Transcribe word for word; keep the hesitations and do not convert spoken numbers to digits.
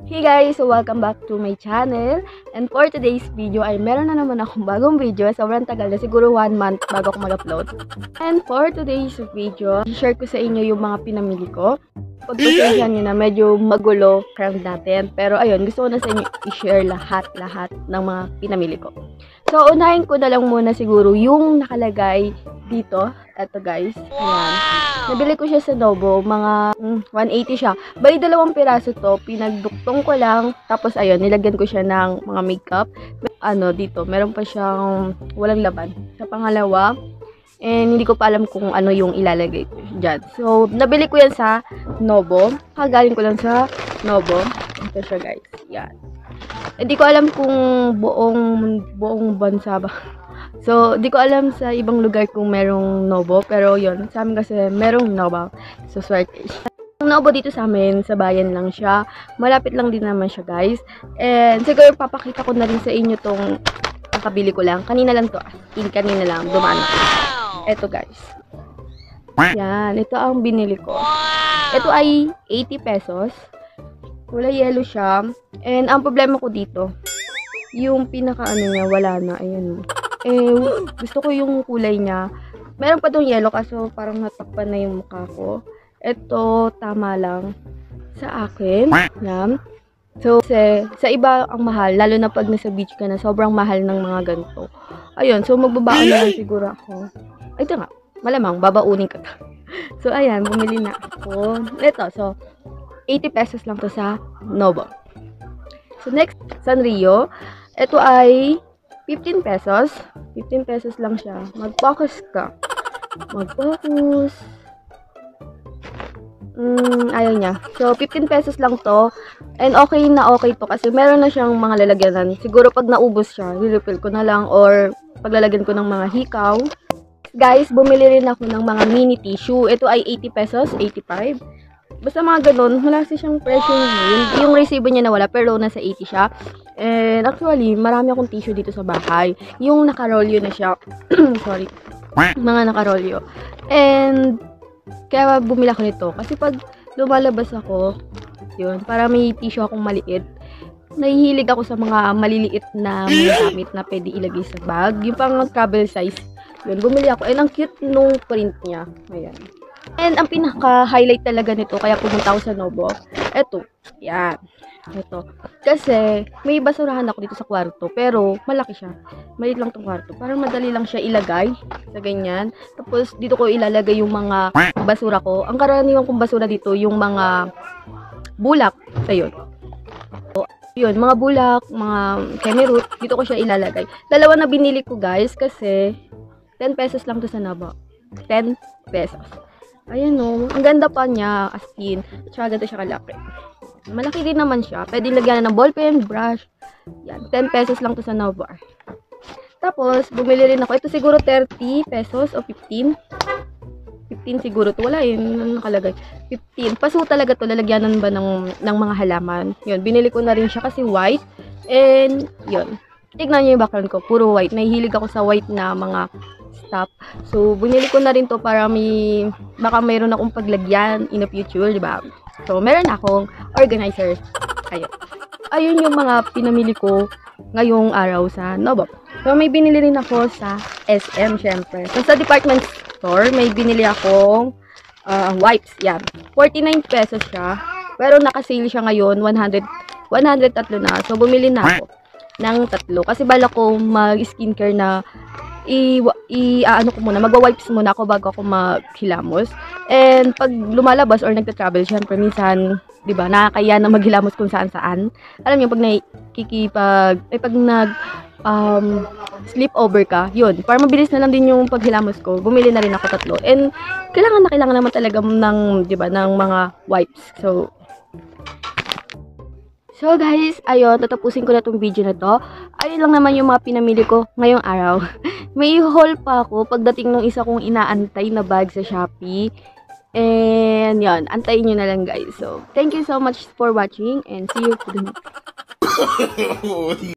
Hey guys! So welcome back to my channel. And for today's video ay meron na naman akong bagong video. Sobrang tagal na, siguro one month bago ako mag-upload. And for today's video, i-share ko sa inyo yung mga pinamili ko. Pagpasensya nyo na medyo magulo crowd natin. Pero ayun, gusto ko na sa inyo i-share lahat-lahat ng mga pinamili ko. So unahin ko na lang muna siguro yung nakalagay dito. Eto guys, ayan. Nabili ko siya sa Nobo, mga mm, one eighty siya. Bali, dalawang piraso to, pinagduktong ko lang. Tapos ayun, nilagyan ko siya ng mga makeup. Ano, dito, meron pa siyang walang laban. Sa pangalawa, and hindi ko pa alam kung ano yung ilalagay ko dyan. So, nabili ko yan sa Nobo. Kagaling ko lang sa Nobo. Ito siya guys, yan. Hindi ko alam kung buong, buong bansa ba. So, di ko alam sa ibang lugar kung merong Nobo, pero yon sa amin kasi merong Nobo. So, swerte. Ang Nobo dito sa amin, sa bayan lang siya. Malapit lang din naman siya, guys. And siguro papakita ko na rin sa inyo tong nakabili ko lang. Kanina lang to, in kanina lang, dumaan ako. Eto, guys. Yan, ito ang binili ko. Ito ay eighty pesos. Kulay yellow siya. And ang problema ko dito, yung pinaka ano niya, wala na. Ayan. Eh, gusto ko yung kulay niya. Meron pa tong yellow kaso parang natakpan na yung mukha ko. Ito, tama lang sa akin. Yan. So, sa, sa iba ang mahal, lalo na pag nasa beach ka na, sobrang mahal ng mga ganito. Ayun, so magbabaon na lang siguro ako. Ay, ito nga, malamang, babaunin ka. So, ayan, bumili na ako. Ito, so, eighty pesos lang to sa Nobo. So, next, Sanrio. Ito ay fifteen pesos. fifteen pesos lang siya. Mag-focus ka. Mag-focus. Mm, ayaw niya. So, fifteen pesos lang to. And okay na okay to kasi meron na siyang mga lalagyanan. Siguro pag naubos siya, refill ko na lang or paglalagyan ko ng mga hikaw. Guys, bumili rin ako ng mga mini tissue. Ito ay eighty pesos, eighty-five. Basta mga ganun, wala kasi siyang presyo niya. Yung resibo niya nawala, pero nasa eighty siya. And actually, marami akong tissue dito sa bahay. Yung nakarolyo na siya. Sorry. Mga nakarolyo. And, kaya bumili ako nito. Kasi pag lumalabas ako, yun, para may tissue akong maliit. Nahihilig ako sa mga maliliit na mga gamit na pwede ilagay sa bag. Yung pang travel size. Yun, bumili ako. And ang cute nung print niya. Ayan. And ang pinaka-highlight talaga nito, kaya pumunta ako sa Nobo, eto, yan, eto. Kasi, may basurahan ako dito sa kwarto, pero malaki siya. Maliit lang tong kwarto. Parang madali lang siya ilagay sa ganyan. Tapos, dito ko ilalagay yung mga basura ko. Ang karaniwan kong basura dito, yung mga bulak. Ayun. So, yun, mga bulak, mga kemerut, dito ko siya ilalagay. Dalawa na binili ko, guys, kasi ten pesos lang to sa Nobo. ten pesos. Ayan o, ang ganda pa niya, as in, tsaka ganito siya kalaki. Malaki din naman siya, pwede lagyan ng ballpen, brush, yan, ten pesos lang to sa Nobo. Tapos, bumili rin ako, ito siguro thirty pesos o fifteen. fifteen siguro to, wala yun, nakalagay, fifteen. Paso talaga to, lalagyanan ba ng, ng mga halaman. Yun, binili ko na rin siya kasi white, and yun. Tignan niyo yung background ko, puro white. Nahihilig ako sa white na mga stuff. So, binili ko na rin to para may, baka mayroon akong paglagyan in the future, di ba? So, meron akong organizer. Ayun. Ayun yung mga pinamili ko ngayong araw sa Nobo. So, may binili rin ako sa S M, syempre. So, sa department store, may binili akong uh, wipes. Yan. forty-nine pesos siya. Pero naka-sale siya ngayon, one hundred, one hundred tatlo na. So, bumili na ako ng tatlo. Kasi bala ko mag-skincare na i, i uh, ano ko muna, magwa-wipes muna ako bago ako maghilamos. And pag lumalabas or nagta-travel, syempre minsan, 'di ba, nakakaya na maghilamos kung saan-saan. Alam niyo pag nakikipag ay pag nag um sleep over ka, 'yun. Para mabilis na lang din yung paghilamos ko. Bumili na rin ako tatlo. And kailangan na kailangan naman talaga ng, 'di ba, ng mga wipes. So So guys, ayun, tatapusin ko na tong video na to. Ayun lang naman yung mga pinamili ko ngayong araw. May haul pa ako pagdating ng isa kong inaantay na bag sa Shopee. And yun, antayin nyo na lang guys. So, thank you so much for watching and see you to the next.